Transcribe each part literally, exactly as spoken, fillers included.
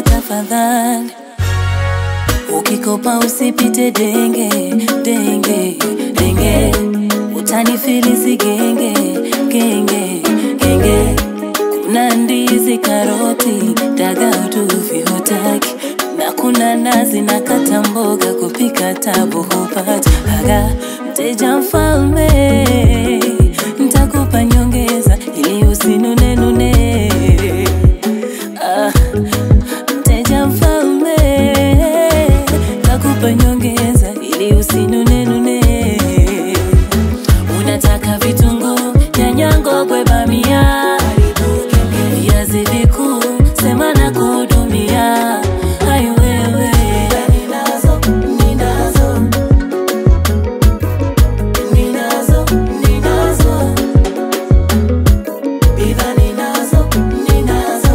nionge tafadhali. Ukikopa usipite denge, denge, denge. Utanifilisi genge, genge, genge. Kuna ndizi, karoti, dagaa utuvi hutaki. Na kuna nazi na kata mboga kupika tabu hupata. Haga mteja mfalme, nitakupa nyongeza ili usinune nune. Ah, mteja mfalme, nitakupa nyongeza ili usinune nune. Unataka vitunguu, nyanya, ngogwe, bamia, viazi vikuu, sema na kuhudumia. Hai wewe, ninazo, ninazo, ninazo, ninazo, bidhaa ninazo, ninazo,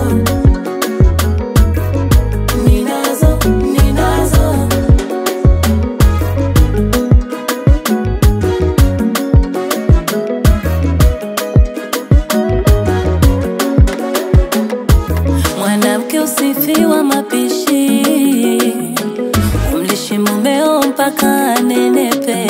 ninazo, ninazo. Mwanamke usifiwa mapishi, umlishi mumeo mpaka anenepe.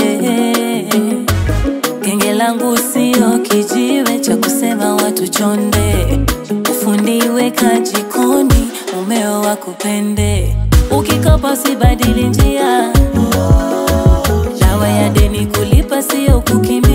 Genge langu sio kijiwe cha kusema watu chonde. Ufundi weka jikoni, mumeo wakupende. Ukikopa usibadili njia, dawa ya deni kulipa sio kukimbia.